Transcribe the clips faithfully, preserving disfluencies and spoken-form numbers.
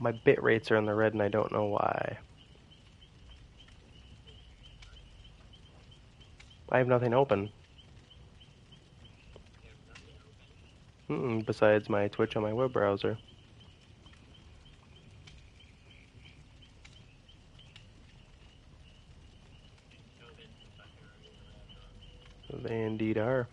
My bit rates are in the red and I don't know why. I have nothing open. Mm-mm, besides my Twitch on my web browser. They indeed are.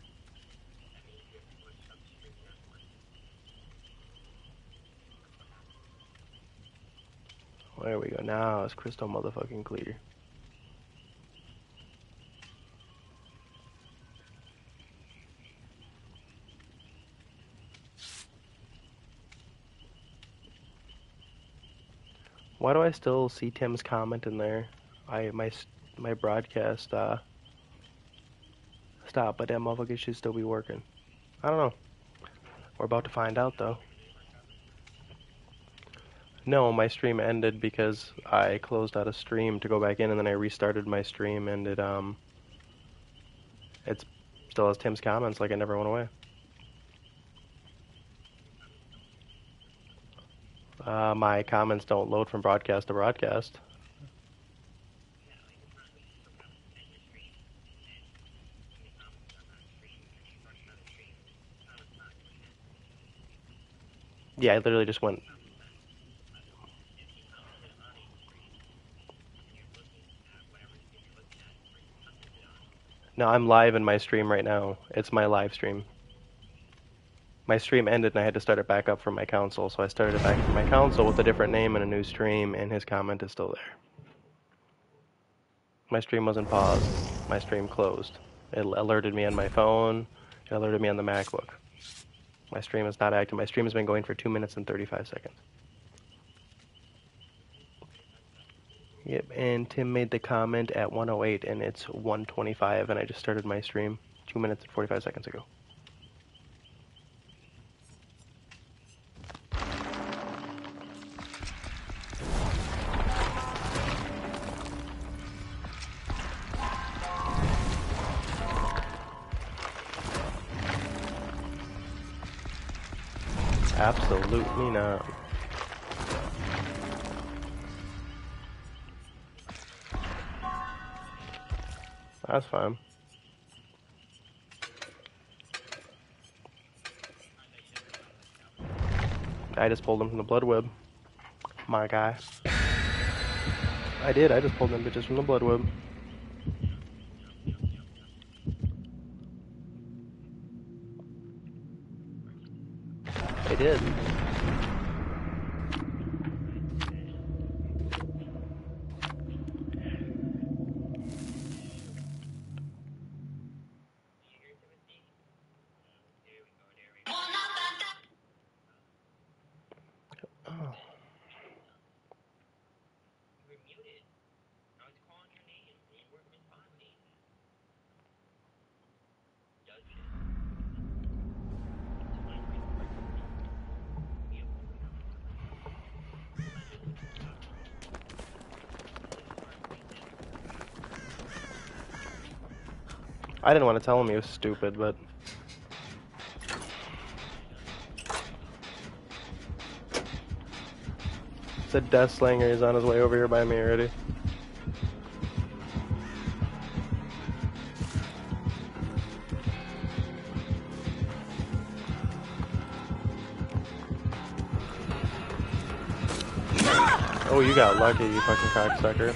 There we go. Now it's crystal motherfucking clear. Why do I still see Tim's comment in there? I my my broadcast uh stop, but that motherfucker should still be working. I don't know. We're about to find out though. No, my stream ended because I closed out a stream to go back in, and then I restarted my stream, and it um it still has Tim's comments like it never went away. Uh, my comments don't load from broadcast to broadcast. Yeah, I literally just went. No, I'm live in my stream right now. It's my live stream. My stream ended and I had to start it back up from my console, so I started it back from my console with a different name and a new stream, and his comment is still there. My stream wasn't paused. My stream closed. It alerted me on my phone. It alerted me on the MacBook. My stream is not active. My stream has been going for two minutes and thirty-five seconds. Yep, and Tim made the comment at one oh eight, and it's one twenty-five, and I just started my stream two minutes and forty-five seconds ago. Absolutely not. That's fine. I just pulled them from the blood web. My guy. I did, I just pulled them bitches from the blood web. I did. Oh. I didn't want to tell him he was stupid, but... Said Death Slanger is on his way over here by me already. Oh, you got lucky, you fucking cocksucker.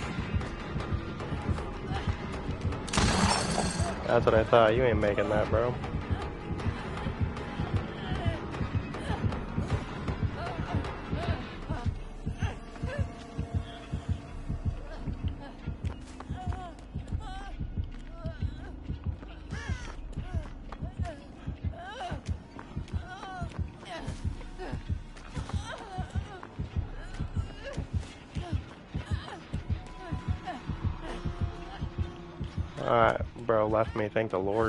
That's what I thought. You ain't making that, bro. Alright, bro, left me, thank the Lord.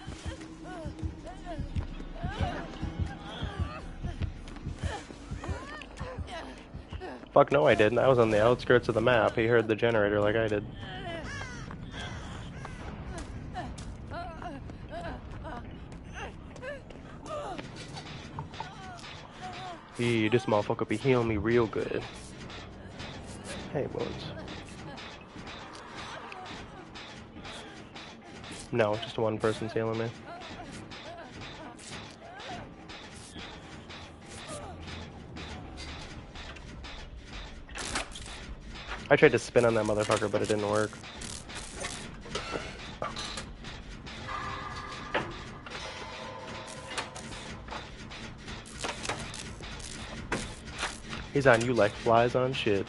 Fuck no I didn't, I was on the outskirts of the map. He heard the generator like I did. Yeah, this motherfucker be healing me real good. Hey, wounds. No, just one person's healing me. I tried to spin on that motherfucker, but it didn't work. He's on you like flies on shit.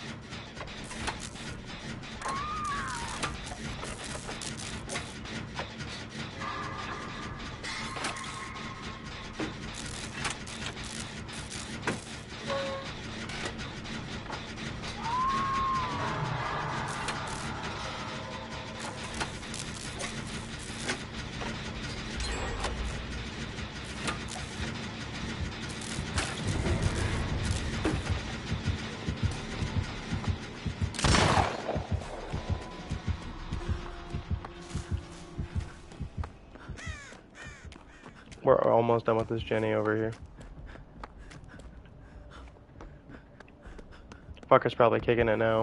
We're almost done with this Jenny over here. Fucker's probably kicking it now.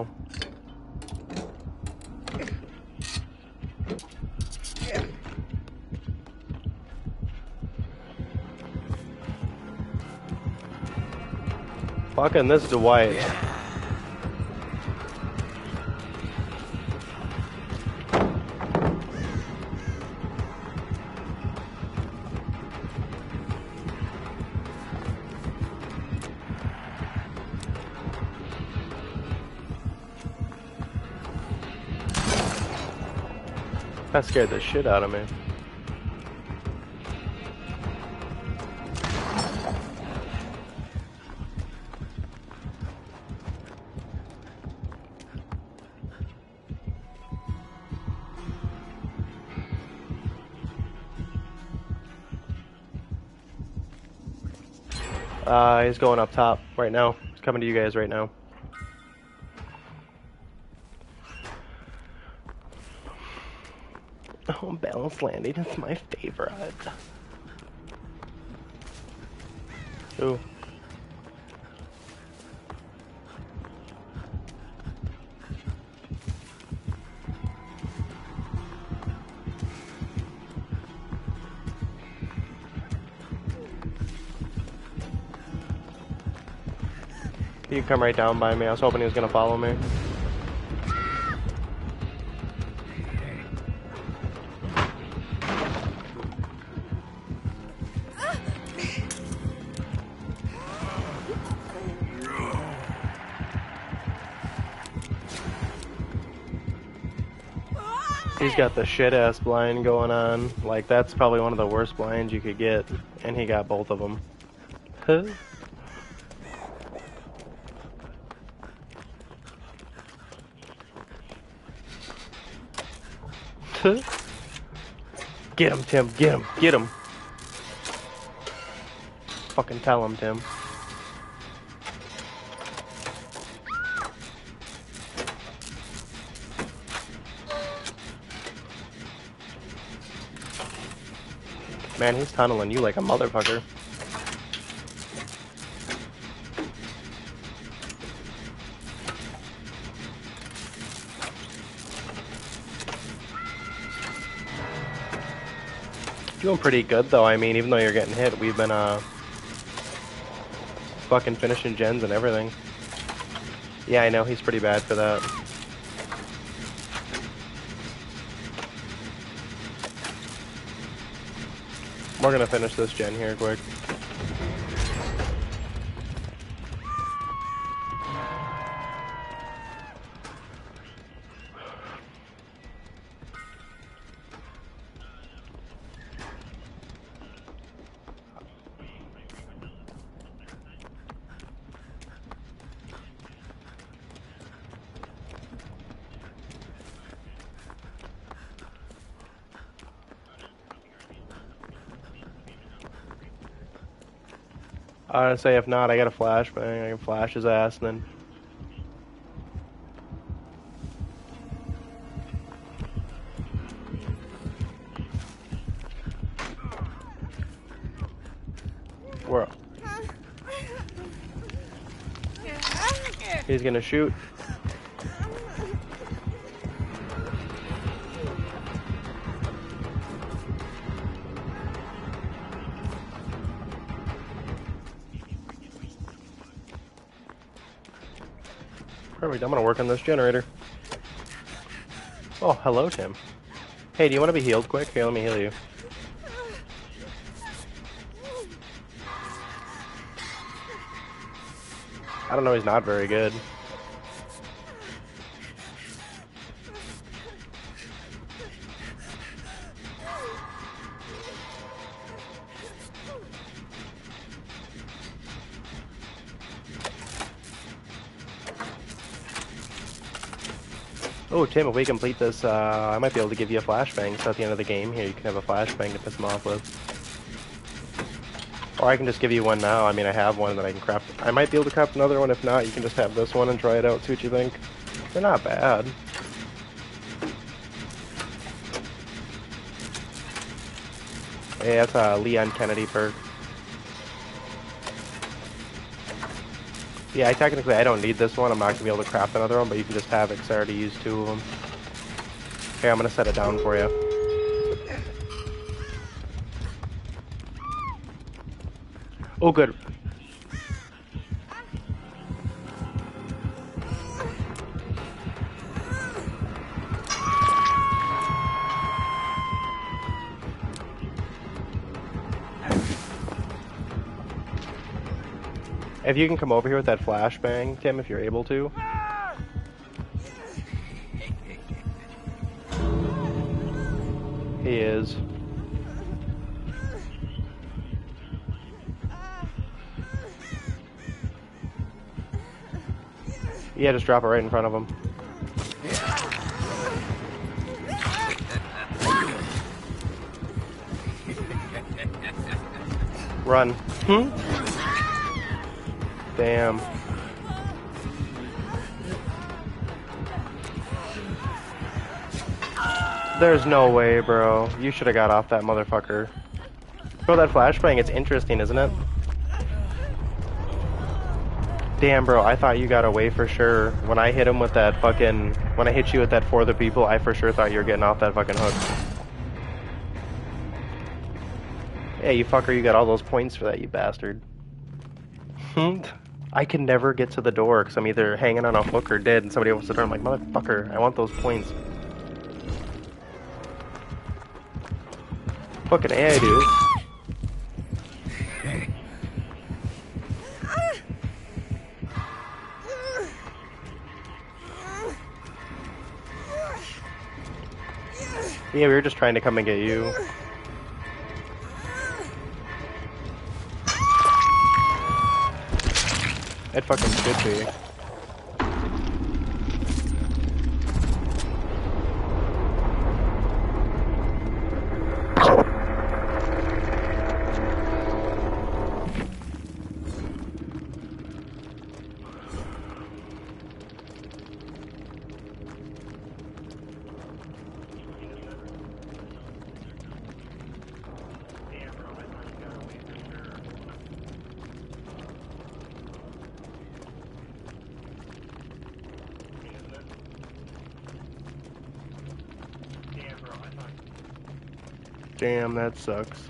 Fucking this Dwight. That scared the shit out of me. Uh, he's going up top right now. He's coming to you guys right now. Oh, balanced landing is my favorite. Ooh. You come right down by me. I was hoping he was gonna follow me. He's got the shit ass blind going on. Like, that's probably one of the worst blinds you could get. And he got both of them. Huh? Get him, Tim. Get him. Get him. Fucking tell him, Tim. Man, he's tunneling you like a motherfucker. Doing pretty good though. I mean, even though you're getting hit, we've been uh fucking finishing gens and everything. Yeah, I know, he's pretty bad for that. We're gonna finish this gen here quick. I'd say if not, I got a flashbang. I can flash his ass and then. We're He's gonna shoot. Perfect, I'm gonna work on this generator. Oh, hello, Tim. Hey, do you want to be healed quick? Here, let me heal you. I don't know, he's not very good. Oh, Tim, if we complete this, uh, I might be able to give you a flashbang. So at the end of the game here, you can have a flashbang to piss him off with. Or I can just give you one now. I mean, I have one that I can craft. I might be able to craft another one. If not, you can just have this one and try it out, see what you think. They're not bad. Hey, that's a Leon Kennedy perk. Yeah, I technically I don't need this one. I'm not going to be able to craft another one, but you can just have it because I already used two of them. Here, I'm going to set it down for you. Oh, good. If you can come over here with that flashbang, Tim, if you're able to. He is. Yeah, just drop it right in front of him. Run. Hmm? Damn. There's no way, bro. You should have got off that motherfucker. Bro, that flashbang, it's interesting, isn't it? Damn, bro, I thought you got away for sure. When I hit him with that fucking... When I hit you with that for the people, I for sure thought you were getting off that fucking hook. Yeah, you fucker, you got all those points for that, you bastard. I can never get to the door because I'm either hanging on a hook or dead, and somebody opens the door. I'm like, motherfucker, I want those points. Fucking A, I do. Yeah, we were just trying to come and get you. It fucking should be. Damn, that sucks.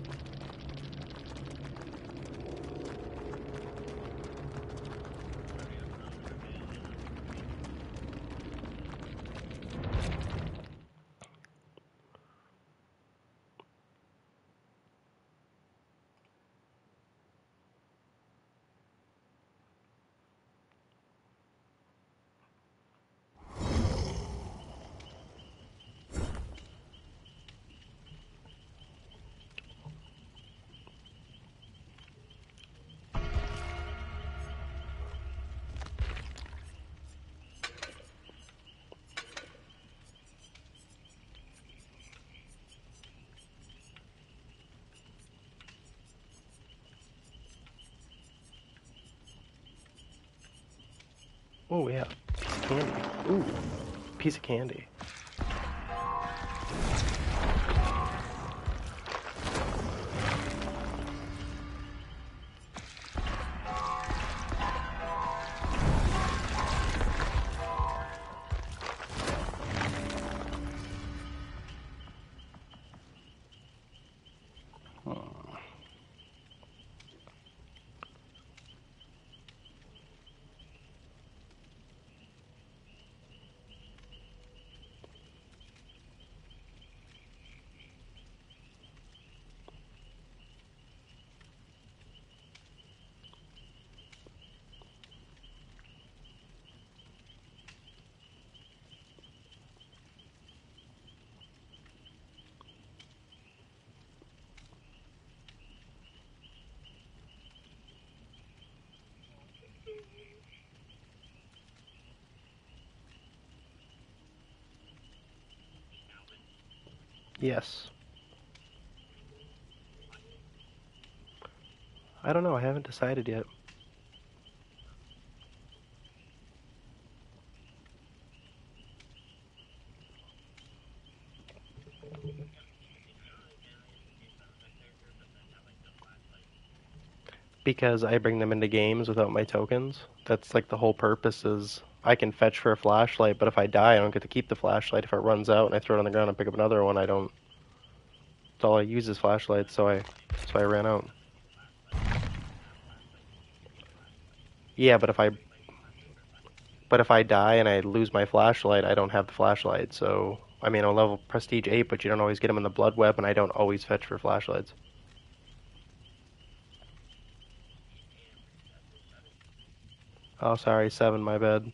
Oh yeah, candy. Ooh, piece of candy. Yes. I don't know. I haven't decided yet. Because I bring them into games without my tokens. That's like the whole purpose is I can fetch for a flashlight, but if I die, I don't get to keep the flashlight. If it runs out and I throw it on the ground and pick up another one, I don't. That's all I use is flashlights, so I, so I ran out. Yeah, but if I, but if I die and I lose my flashlight, I don't have the flashlight. So I mean, I'll level prestige eight, but you don't always get them in the blood web, and I don't always fetch for flashlights. Oh, sorry, seven, my bad.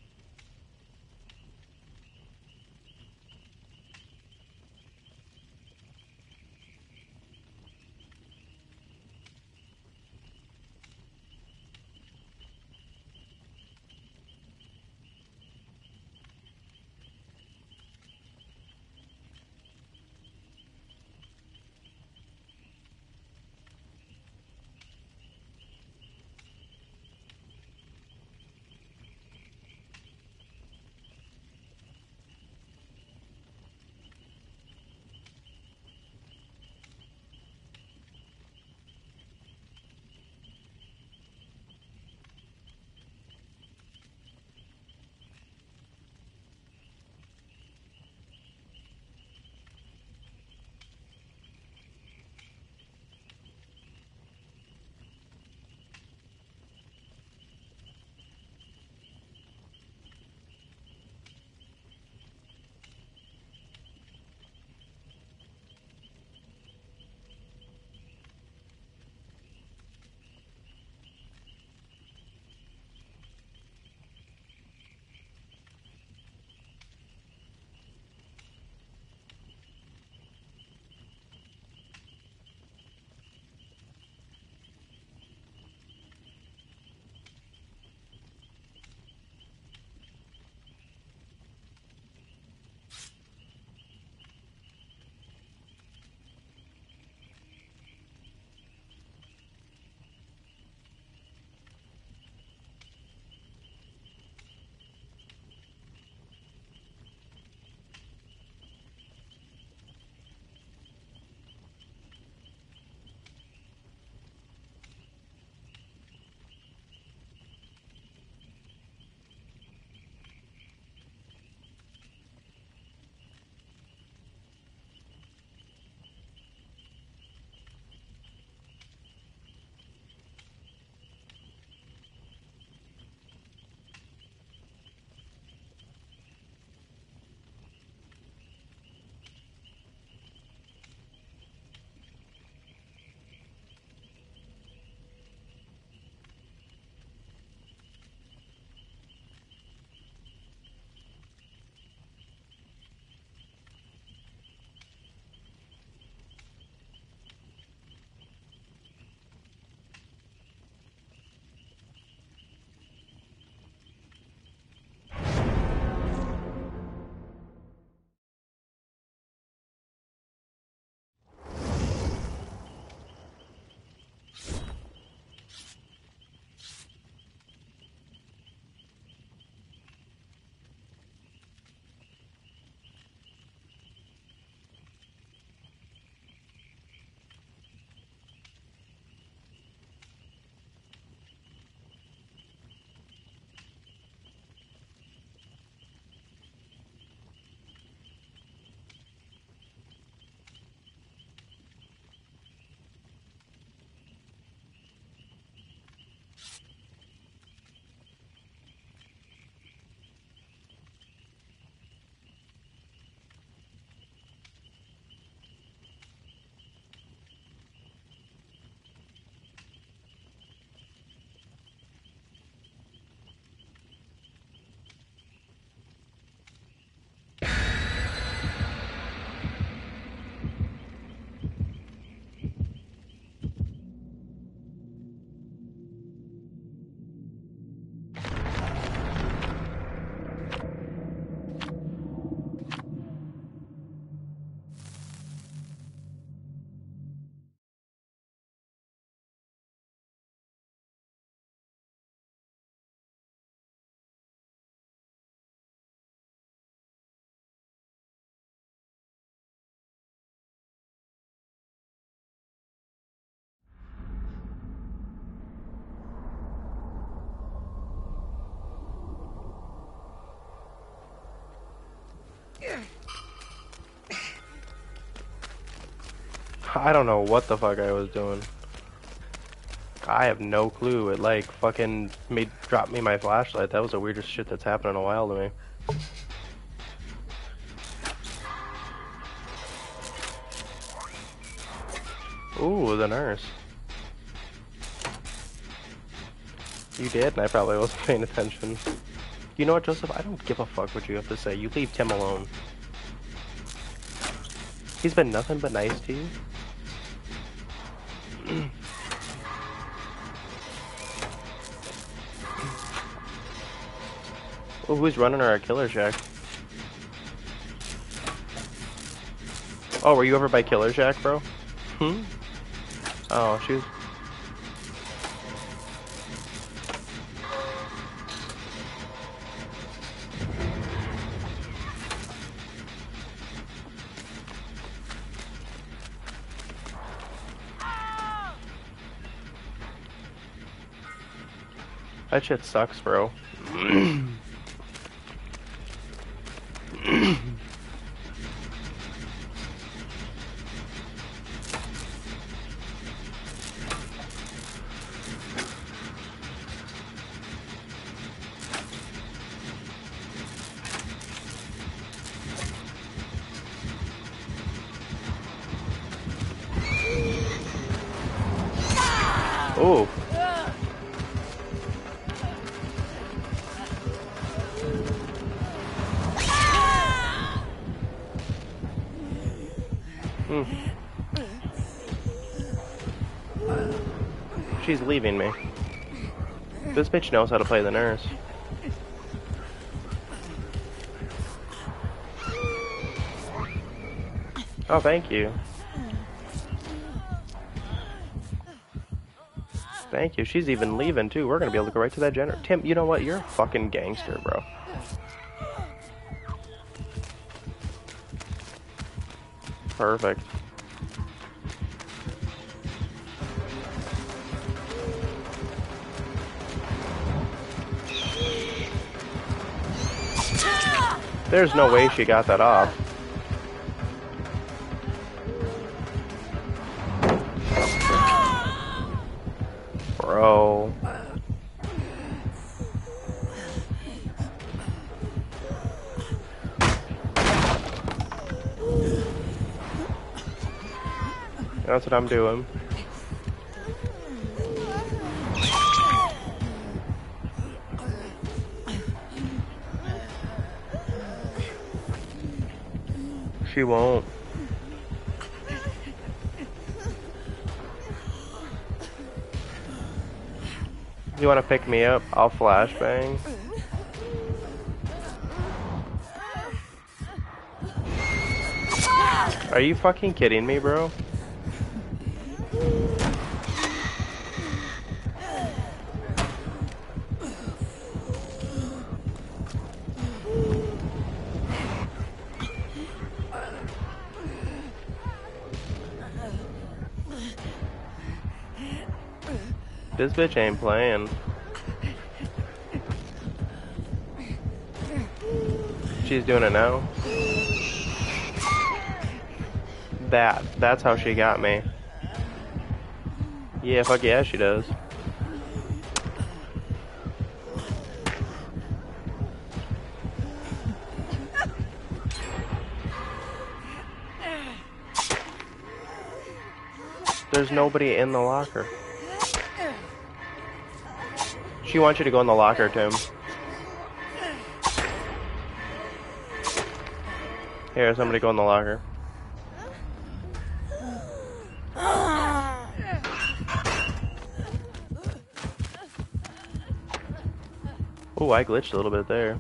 I don't know what the fuck I was doing. I have no clue. It like fucking made drop me my flashlight. That was the weirdest shit that's happened in a while to me. Ooh, the nurse. You did, and I probably wasn't paying attention. You know what, Joseph? I don't give a fuck what you have to say. You leave Tim alone. He's been nothing but nice to you. Oh, who's running our Killer Shack? Oh, were you over by Killer Shack, bro? Hmm? Oh, she was... That shit sucks, bro. Oh. Hmm. She's leaving me. This bitch knows how to play the nurse. Oh, thank you. Thank you. She's even leaving, too. We're gonna be able to go right to that generator. Tim, you know what? You're a fucking gangster, bro. Perfect. There's no way she got that off. Bro. That's what I'm doing. She won't. You wanna pick me up? I'll flashbang. Are you fucking kidding me, bro? This bitch ain't playing. She's doing it now. That. That's how she got me. Yeah, fuck yeah, she does. There's nobody in the locker. She wants you to go in the locker, Tim. Here, somebody go in the locker. Ooh, I glitched a little bit there.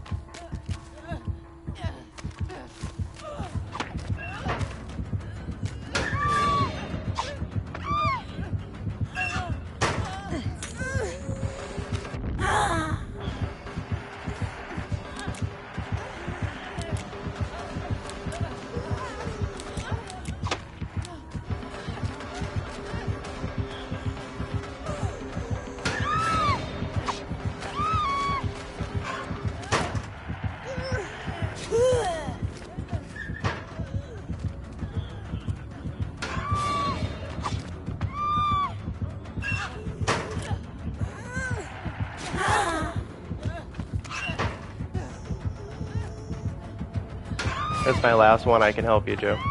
it's my last one, I can help you, Joe.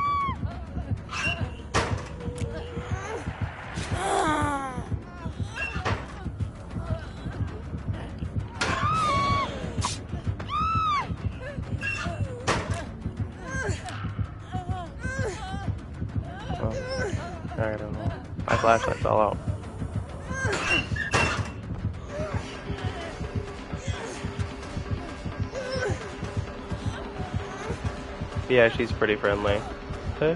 Oh, I don't know. My flashlight fell out. Yeah, she's pretty friendly. Huh?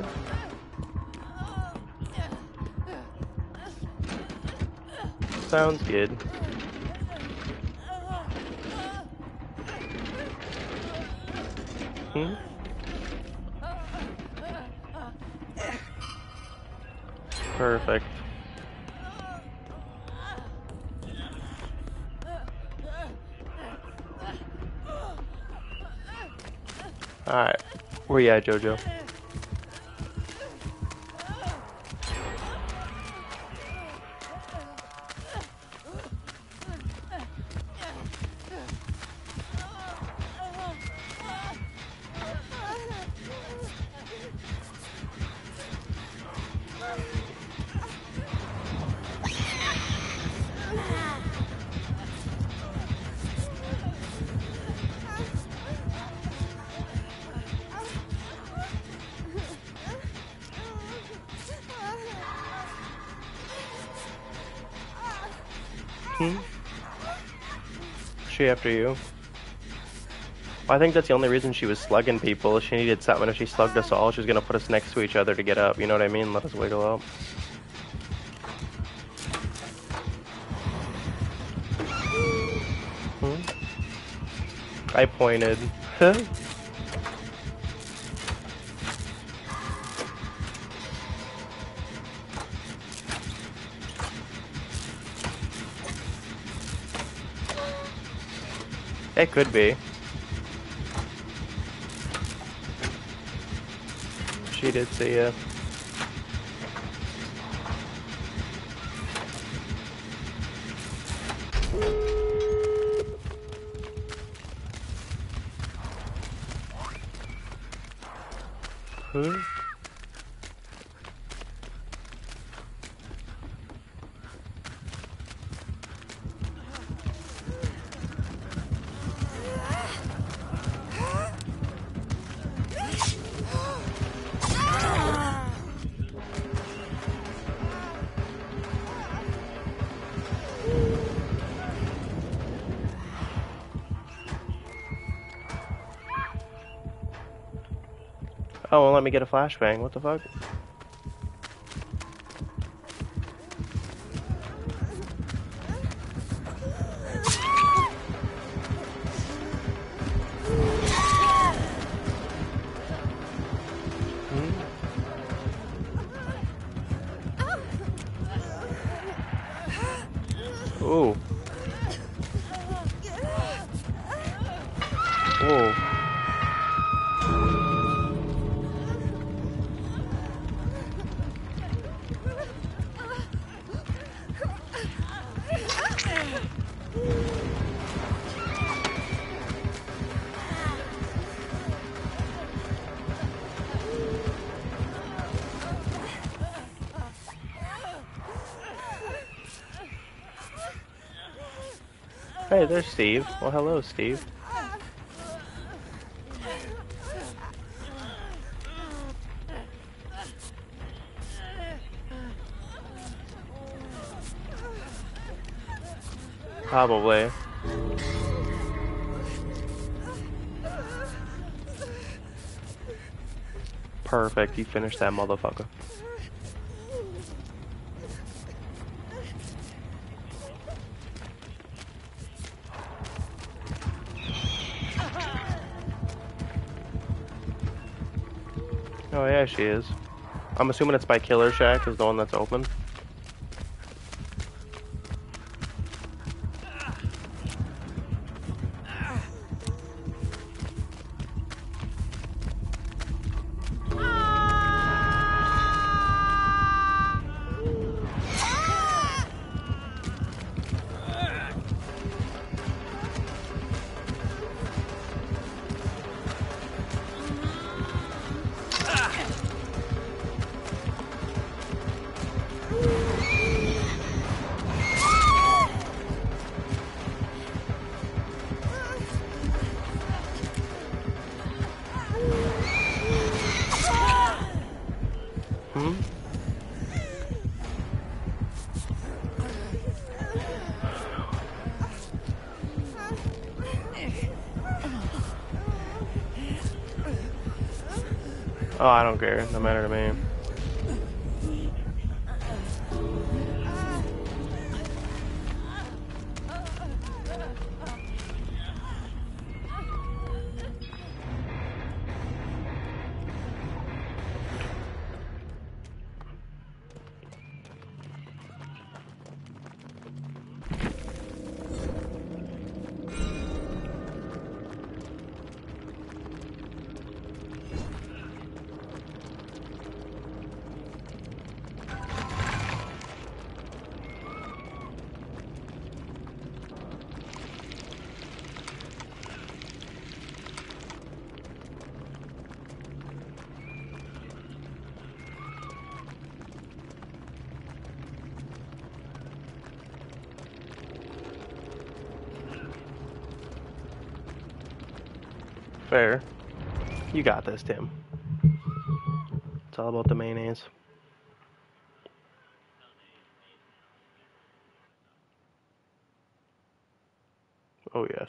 Sounds good. Hmm? Perfect. Alright. Where you at, Jojo? Hmm? She after you? Well, I think that's the only reason she was slugging people. She needed something. If she slugged us all, she was gonna put us next to each other to get up. You know what I mean? Let us wiggle up. Hmm? I pointed. Huh? It could be. She did see ya. Who? Oh, well, let me get a flashbang. What the fuck? Ooh. Whoa. Hey, there's Steve. Well, hello, Steve. Probably. Perfect, you finished that motherfucker. Oh yeah, she is. I'm assuming it's by Killer Shack is the one that's open. Oh, I don't care. No matter to me. Fair. You got this, Tim. It's all about the mayonnaise. Oh, yes.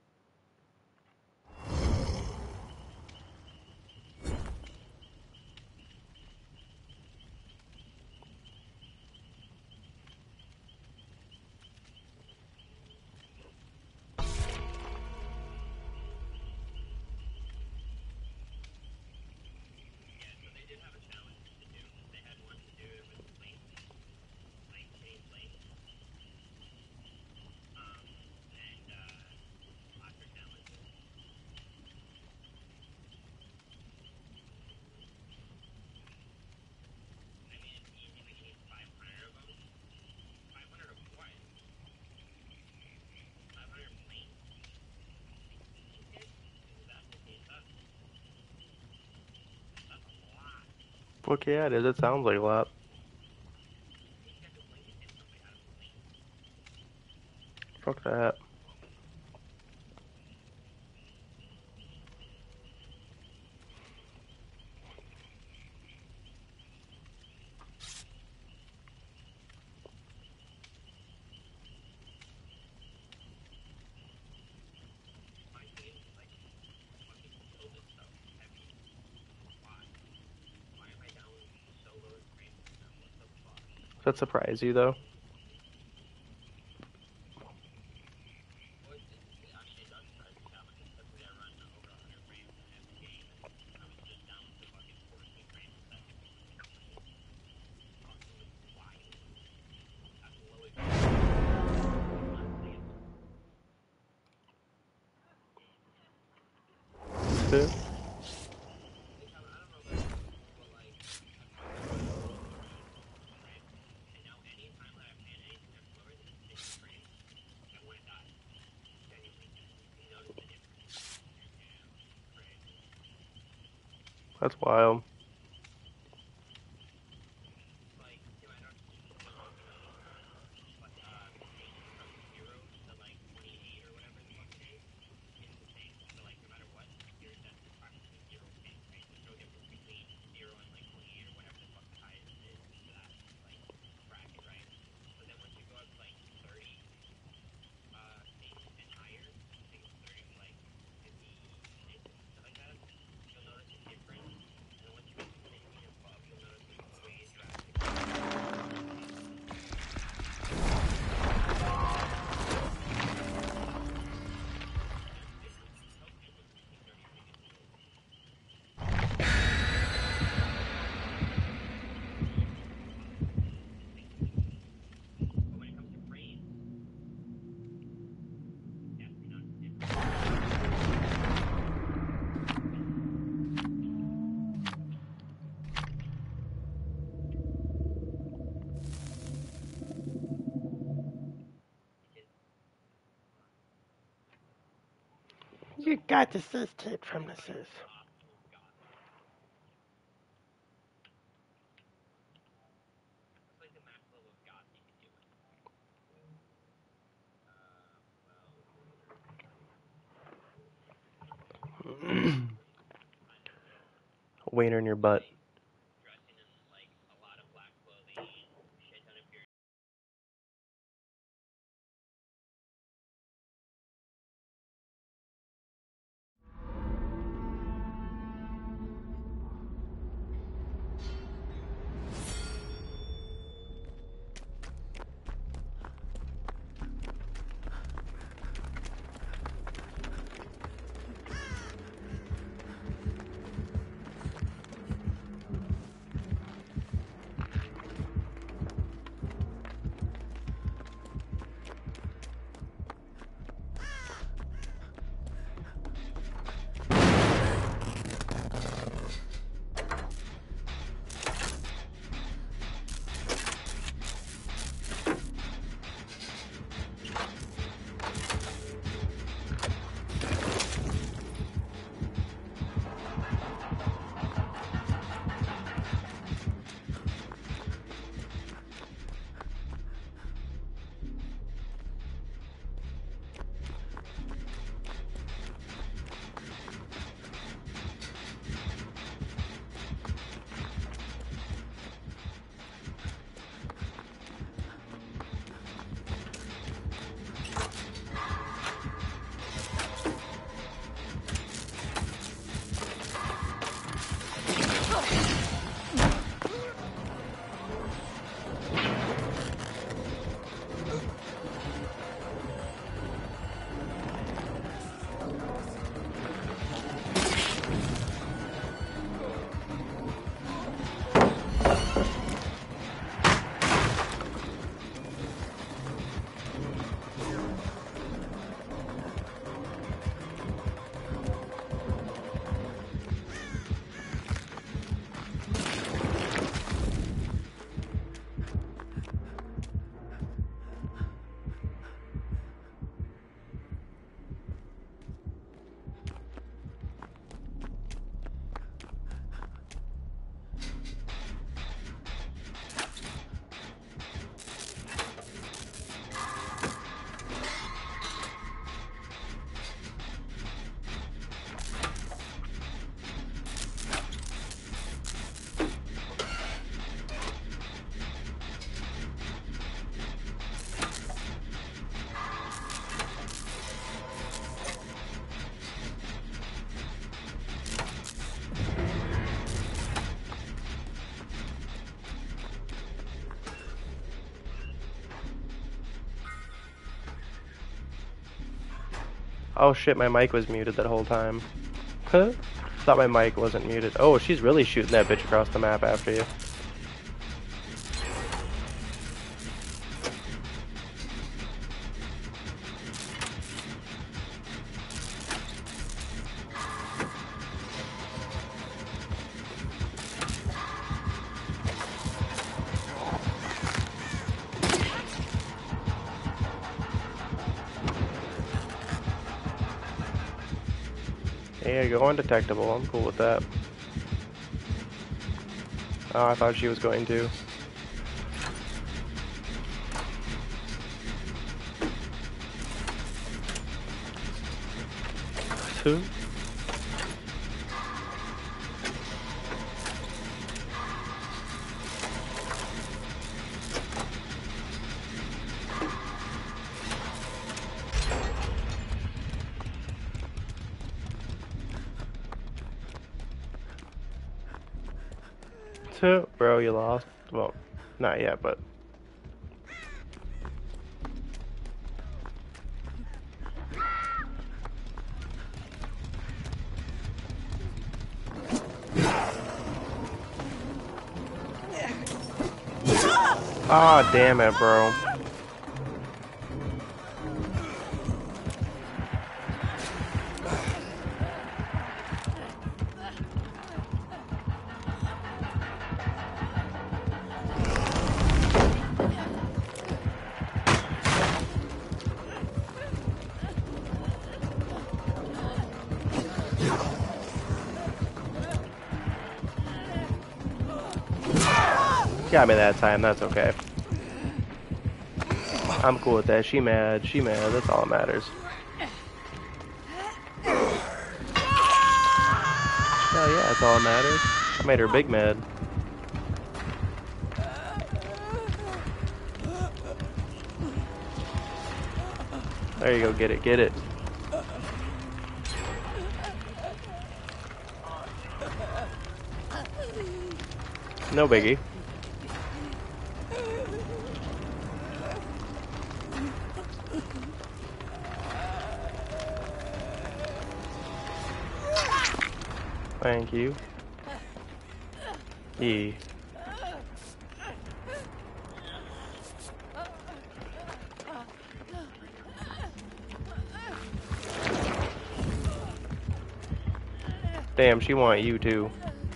Fuck yeah, it is. It sounds like a lot. Fuck that. Does that surprise you, though? Yeah. That's wild. You got the sis tip from the sis. Wiener in your butt. Oh shit, my mic was muted that whole time. Huh? Thought my mic wasn't muted. Oh, she's really shooting that bitch across the map after you. Yeah, go undetectable. I'm cool with that. Oh, I thought she was going to. Two. Two. Bro, you lost. Well, not yet, but. Ah, oh, damn it, bro. Got me that time, that's okay. I'm cool with that. She mad, she mad, that's all that matters. Hell yeah, that's all that matters. I made her big mad. There you go, get it, get it. No biggie. Thank you. E. Damn, she want you too.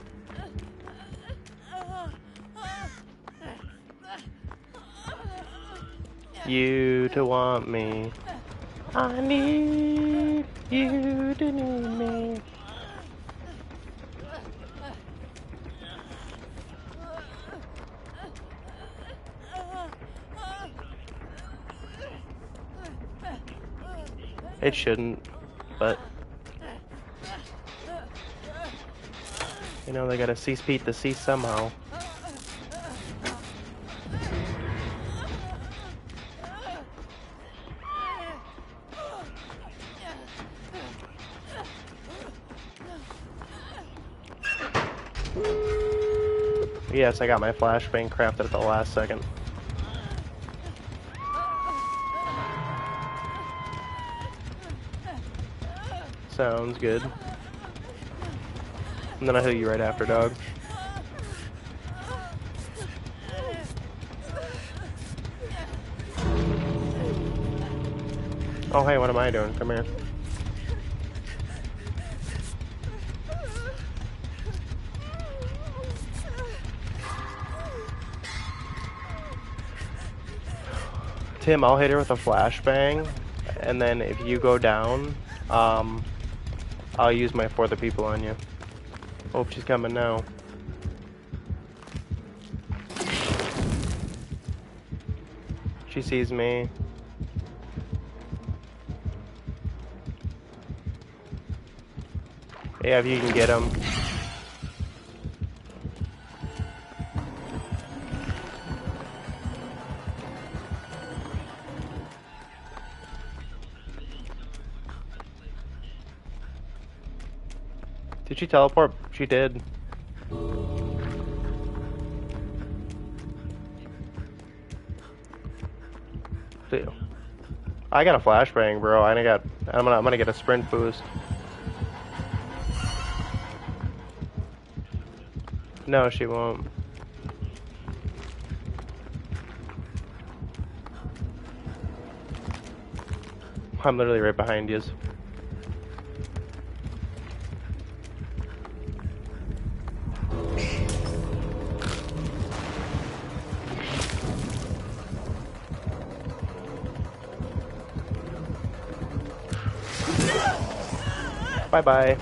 You to want me. I need you to need me. It shouldn't, but you know they gotta cease Pete to cease somehow. Yes, I got my flashbang crafted at the last second. Sounds good. And then I'll hit you right after, dog. Oh, hey, what am I doing? Come here. Tim, I'll hit her with a flashbang, and then if you go down, um, I'll use my For the People on you. Hope she's coming now. She sees me. Yeah, if you can get him. Did she teleport? She did. I got a flashbang, bro. I got. I'm gonna. I'm gonna get a sprint boost. No, she won't. I'm literally right behind you. Bye bye.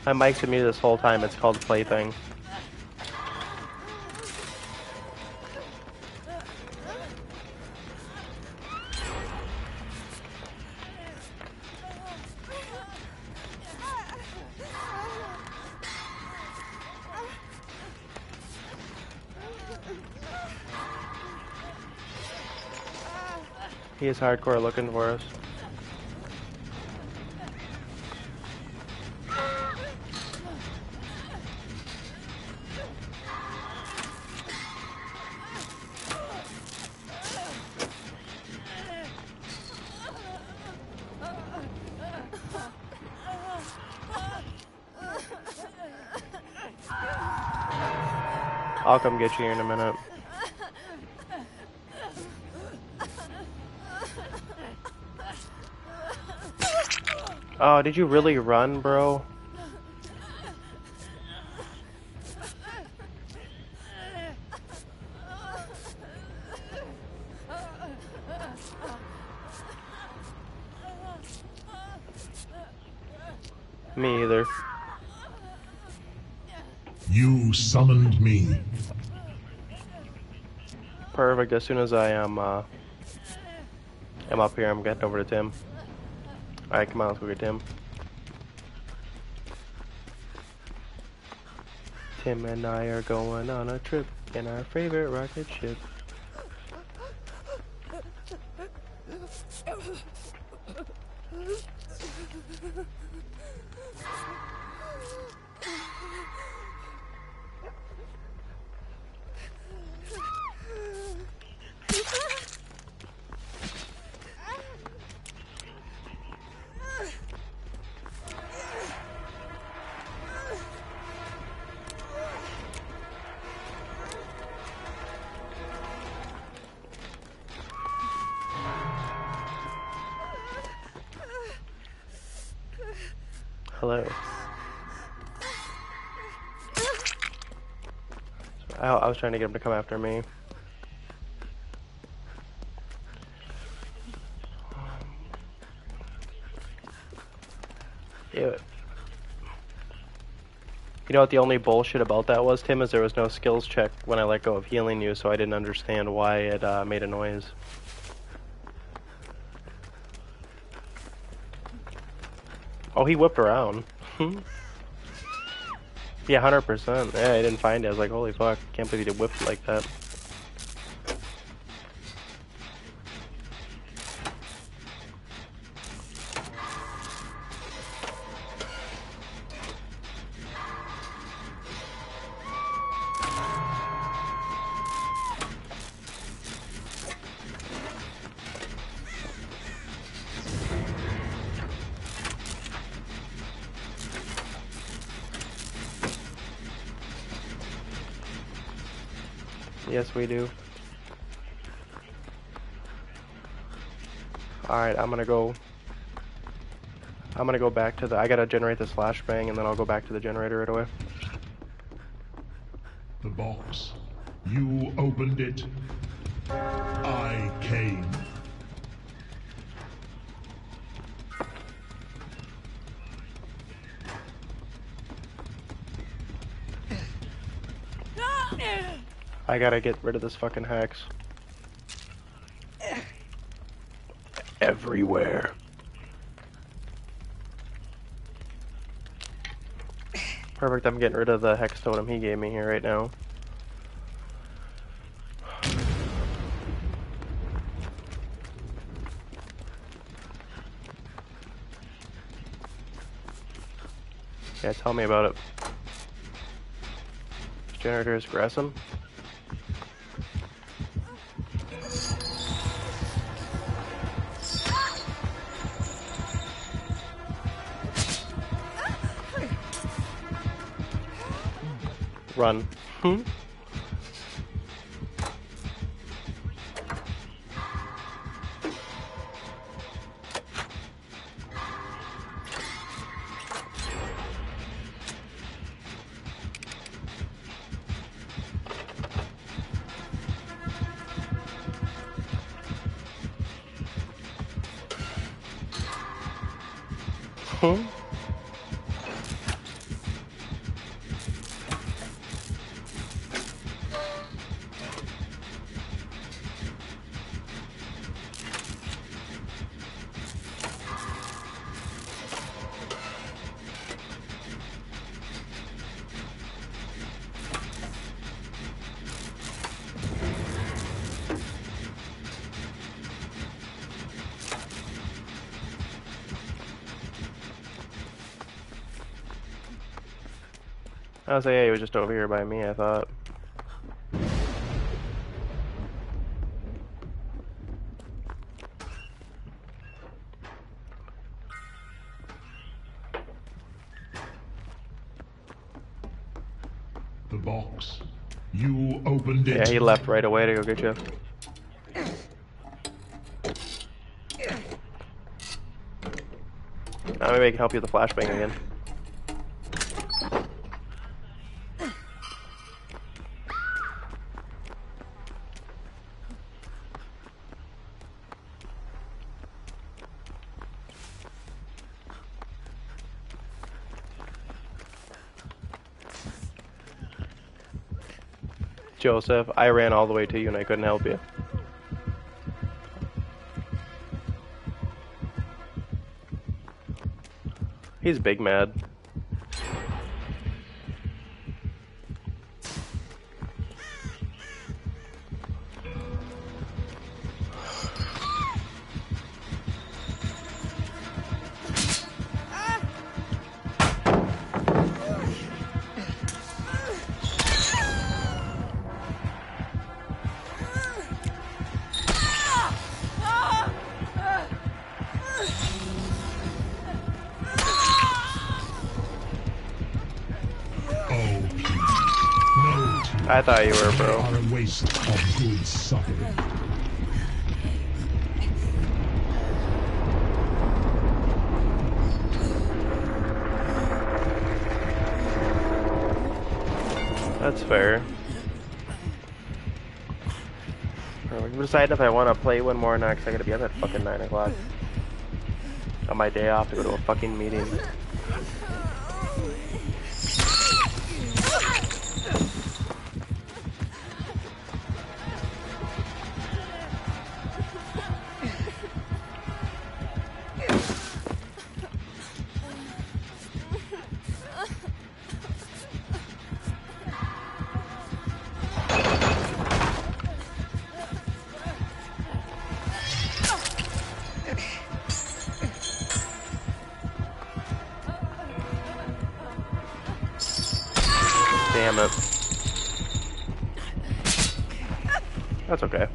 My mic's been muted this whole time. It's called Plaything. He is hardcore looking for us. I'll come get you here in a minute. Oh, did you really run, bro? Me either. You summoned me. Perfect. As soon as I am, uh, am up here, I'm getting over to Tim. Alright, come on, let's go get Tim. Tim and I are going on a trip in our favorite rocket ship. Hello. I, I was trying to get him to come after me. Ew. You know what the only bullshit about that was, Tim, is there was no skills check when I let go of healing you, so I didn't understand why it uh, made a noise. Oh, he whipped around. Yeah, one hundred percent. Yeah, I didn't find it. I was like, holy fuck, can't believe he did whipped like that. Yes, we do. Alright, I'm gonna go... I'm gonna go back to the... I gotta generate this flashbang, and then I'll go back to the generator right away. The box. You opened it. I came. I gotta get rid of this fucking hex. Everywhere. Perfect, I'm getting rid of the hex totem he gave me here right now. Yeah, tell me about it. This generator is Gressum. Run. Hmm? Hmm? I was like, hey, he was just over here by me, I thought. The box. You opened it. Yeah, he left right away to go get you. Uh, maybe I can help you with the flashbang again. Joseph, I ran all the way to you and I couldn't help you. He's big mad. I thought you were, bro. Are a waste of good suffering. That's fair. I'm deciding if I want to play one more or not, because I gotta be up at fucking nine o'clock. On my day off to go to a fucking meeting. Damn it. That's okay.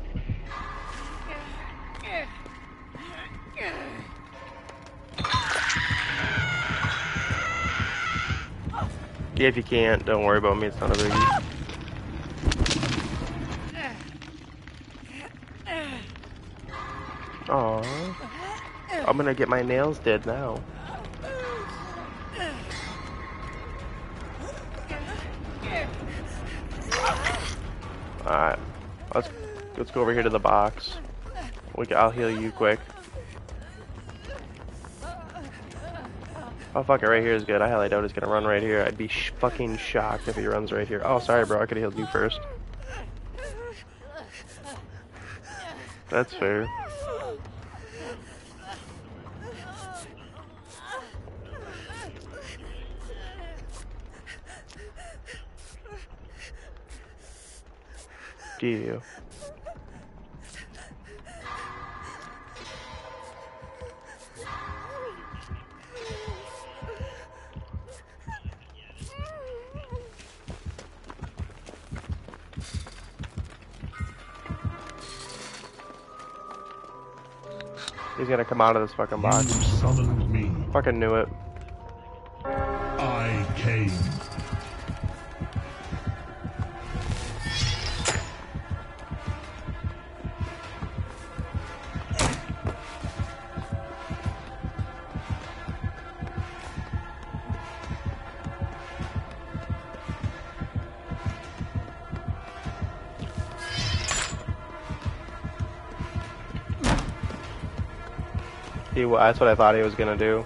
Yeah, if you can't, don't worry about me, it's not a biggie. Aww. I'm gonna get my nails did now. Alright. Let's let's go over here to the box. We can, I'll heal you quick. Oh fuck it, right here is good. I highly doubt he's gonna run right here. I'd be sh fucking shocked if he runs right here. Oh, sorry bro, I could've healed you first. That's fair. Do you? He's gonna come out of this fucking box. You summoned me. Fucking knew it. I came. He, that's what I thought he was gonna do.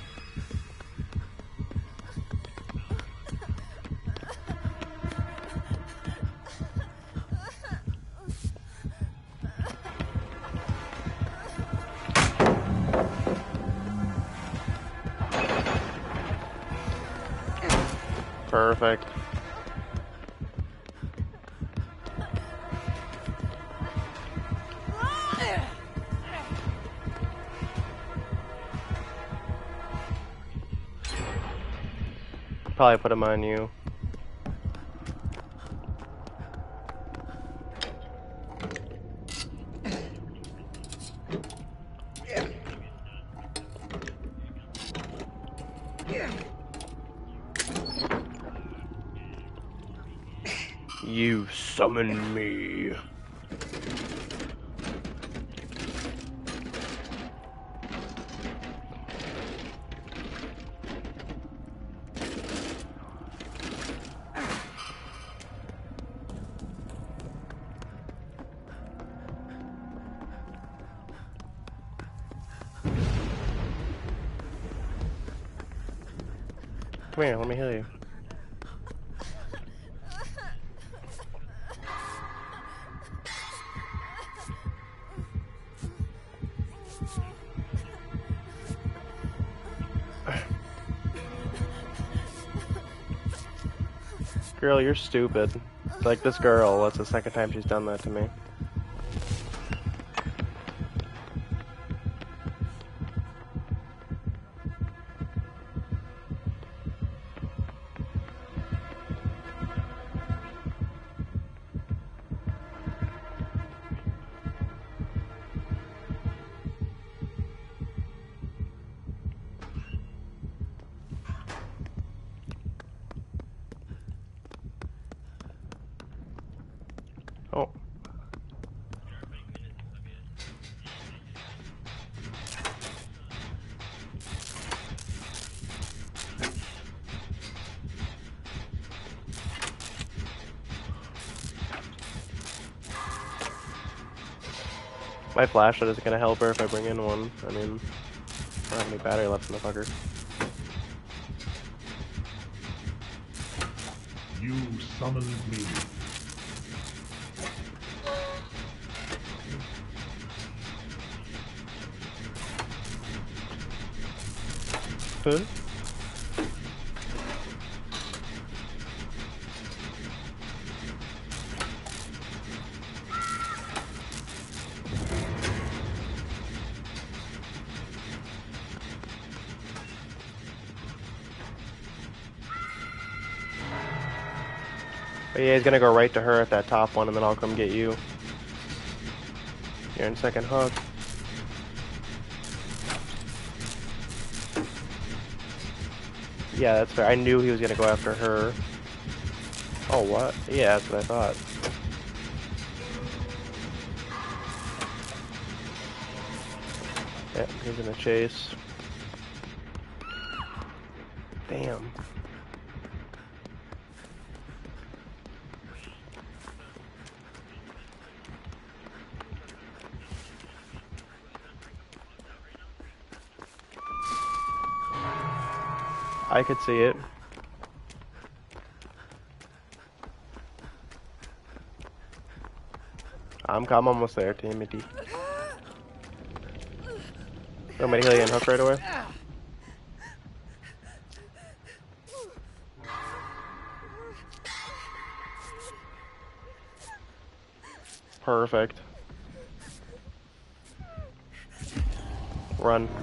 Perfect. Probably put him on you. You summon me. Come here, let me heal you. Girl, you're stupid. Like this girl, that's the second time she's done that to me. Oh. My flashlight isn't gonna help her if I bring in one. I mean, I don't have any battery left in the fucker. You summoned me. Huh? But yeah, he's gonna go right to her at that top one, and then I'll come get you. You're in second hook. Yeah, that's fair. I knew he was gonna go after her. Oh, what? Yeah, that's what I thought. Yeah, he's gonna chase. Damn. I could see it. I'm, I'm almost there, Timothy. Want me to heal you and hook right away? Perfect. Run.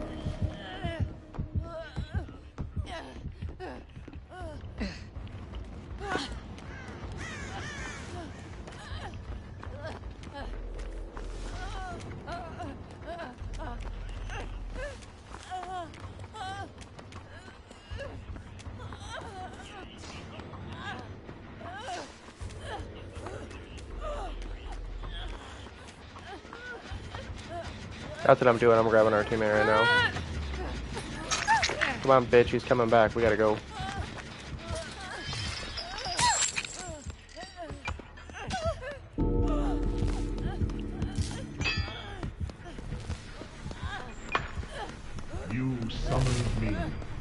That's what I'm doing. I'm grabbing our teammate right now. Come on, bitch. He's coming back. We gotta go. You summoned me.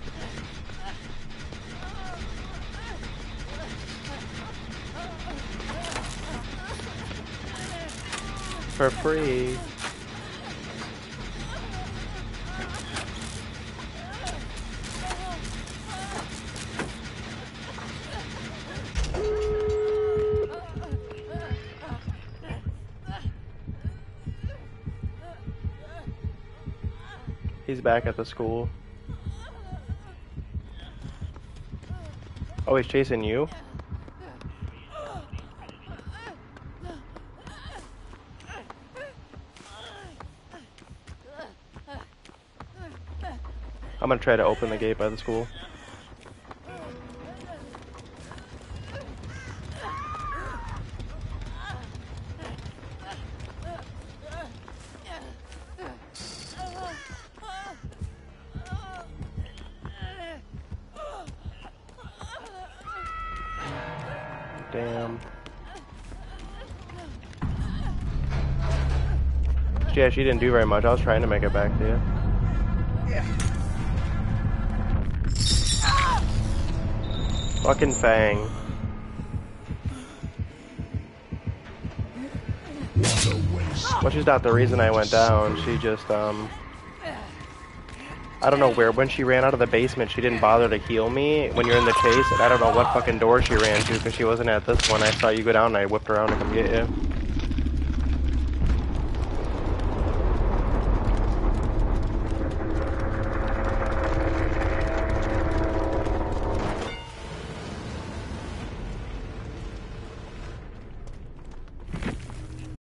For free. He's back at the school. Oh, he's chasing you? I'm gonna try to open the gate by the school. Damn. Yeah, she didn't do very much. I was trying to make it back to you. Fucking Fang. What a waste. Well, she's not the reason I went down. She just, um... I don't know where. When she ran out of the basement, she didn't bother to heal me when you're in the chase. And I don't know what fucking door she ran to because she wasn't at this one. I saw you go down and I whipped around to come get you.